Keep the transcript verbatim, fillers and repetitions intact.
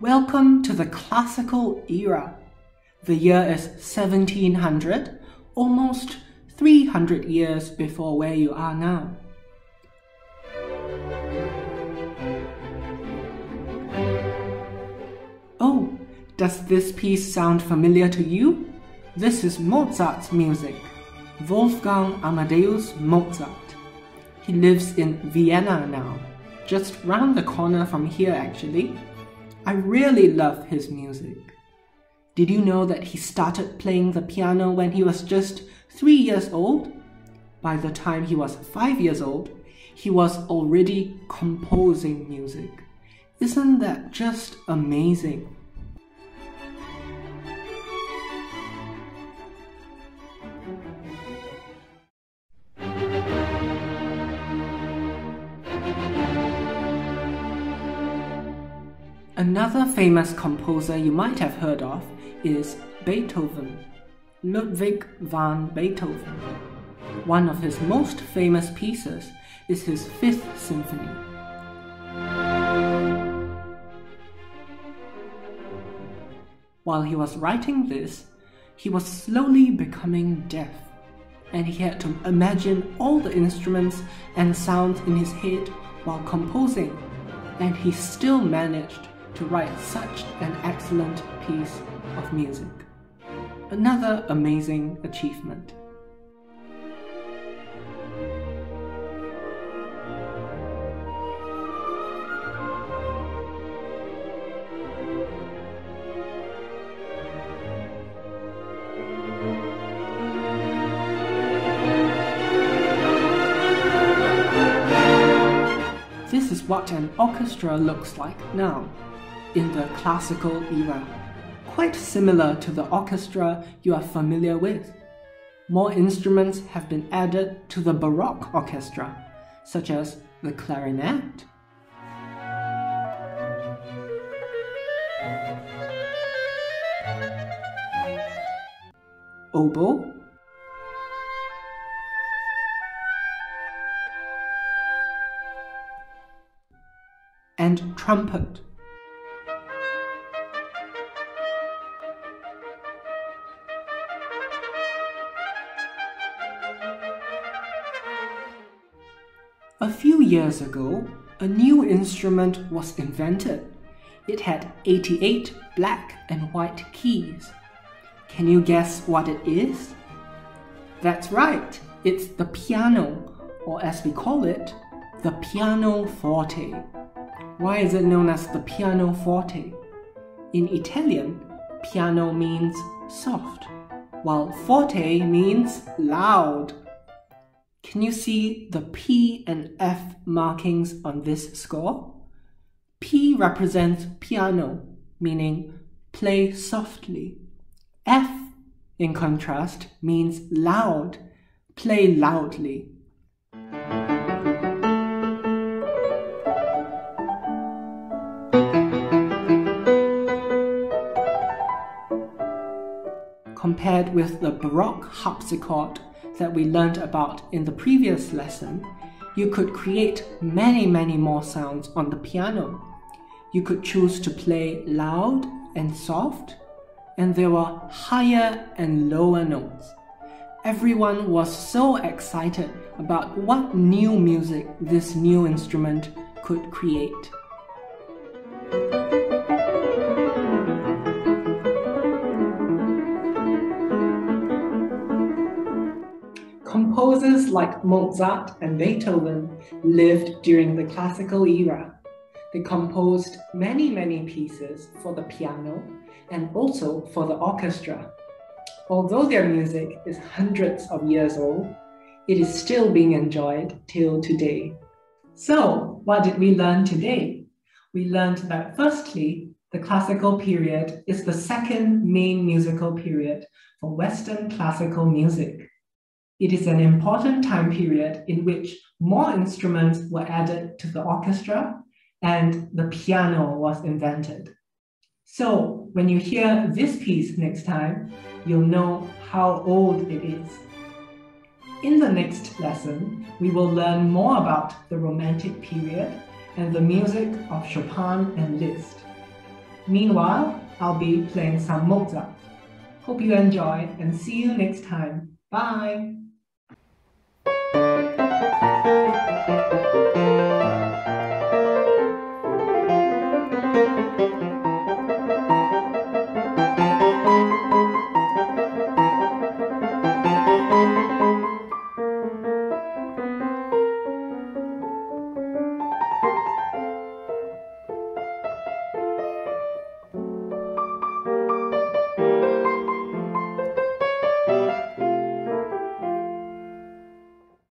Welcome to the classical era. The year is seventeen hundred, almost three hundred years before where you are now. Oh, does this piece sound familiar to you? This is Mozart's music, Wolfgang Amadeus Mozart. He lives in Vienna now, just round the corner from here actually. I really love his music. Did you know that he started playing the piano when he was just three years old? By the time he was five years old, he was already composing music. Isn't that just amazing? Another famous composer you might have heard of is Beethoven, Ludwig van Beethoven. One of his most famous pieces is his Fifth Symphony. While he was writing this, he was slowly becoming deaf, and he had to imagine all the instruments and sounds in his head while composing, and he still managed to write such an excellent piece of music. Another amazing achievement. This is what an orchestra looks like now, in the classical era, quite similar to the orchestra you are familiar with. More instruments have been added to the Baroque orchestra, such as the clarinet, oboe, and trumpet. A few years ago, a new instrument was invented. It had eighty-eight black and white keys. Can you guess what it is? That's right, it's the piano, or as we call it, the pianoforte. Why is it known as the pianoforte? In Italian, piano means soft, while forte means loud. Can you see the P and F markings on this score? P represents piano, meaning play softly. F, in contrast, means loud, play loudly. Compared with the Baroque harpsichord that we learned about in the previous lesson, you could create many, many more sounds on the piano. You could choose to play loud and soft, and there were higher and lower notes. Everyone was so excited about what new music this new instrument could create. Composers like Mozart and Beethoven lived during the classical era. They composed many, many pieces for the piano and also for the orchestra. Although their music is hundreds of years old, it is still being enjoyed till today. So, what did we learn today? We learned that firstly, the classical period is the second main musical period for Western classical music. It is an important time period in which more instruments were added to the orchestra and the piano was invented. So when you hear this piece next time, you'll know how old it is. In the next lesson, we will learn more about the Romantic period and the music of Chopin and Liszt. Meanwhile, I'll be playing some Mozart. Hope you enjoy and see you next time. Bye!